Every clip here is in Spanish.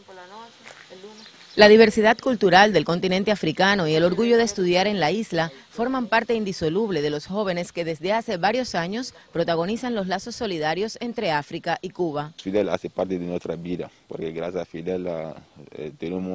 La diversidad cultural del continente africano y el orgullo de estudiar en la isla forman parte indisoluble de los jóvenes que desde hace varios años protagonizan los lazos solidarios entre África y Cuba. Fidel hace parte de nuestra vida, porque gracias a Fidel tenemos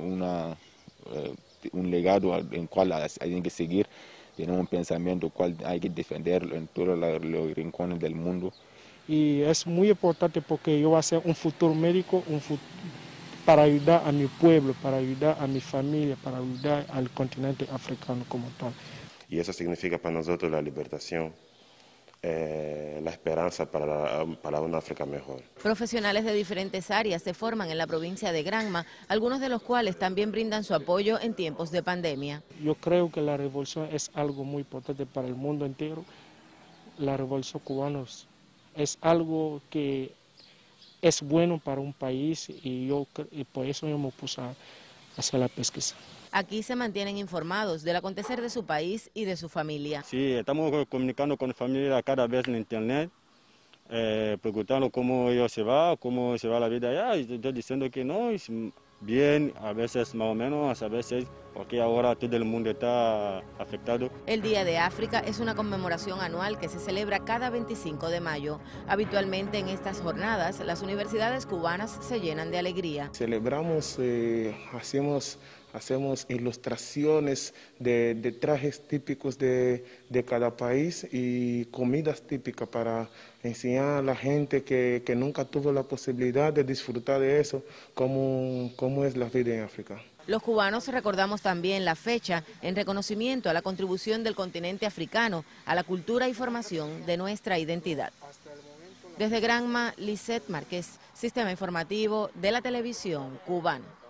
un legado en el cual hay que seguir, tenemos un pensamiento cual hay que defender en todos los rincones del mundo. Y es muy importante porque yo voy a ser un futuro médico, para ayudar a mi pueblo, para ayudar a mi familia, para ayudar al continente africano como tal. Y eso significa para nosotros la liberación, la esperanza para una África mejor. Profesionales de diferentes áreas se forman en la provincia de Granma, algunos de los cuales también brindan su apoyo en tiempos de pandemia. Yo creo que la revolución es algo muy importante para el mundo entero. La revolución cubana es algo que es bueno para un país y por eso yo me puse a hacer la pesquisa. Aquí se mantienen informados del acontecer de su país y de su familia. Sí, estamos comunicando con la familia cada vez en internet, preguntando cómo ellos cómo se va la vida allá, y estoy diciendo que no, es bien, a veces más o menos, a veces porque ahora todo el mundo está afectado. El Día de África es una conmemoración anual que se celebra cada 25 de mayo. Habitualmente en estas jornadas las universidades cubanas se llenan de alegría. Celebramos, hacemos ilustraciones de trajes típicos de cada país y comidas típicas para enseñar a la gente que nunca tuvo la posibilidad de disfrutar de eso, cómo es la vida en África. Los cubanos recordamos también la fecha en reconocimiento a la contribución del continente africano a la cultura y formación de nuestra identidad. Desde Granma, Lisette Márquez, Sistema Informativo de la Televisión Cubana.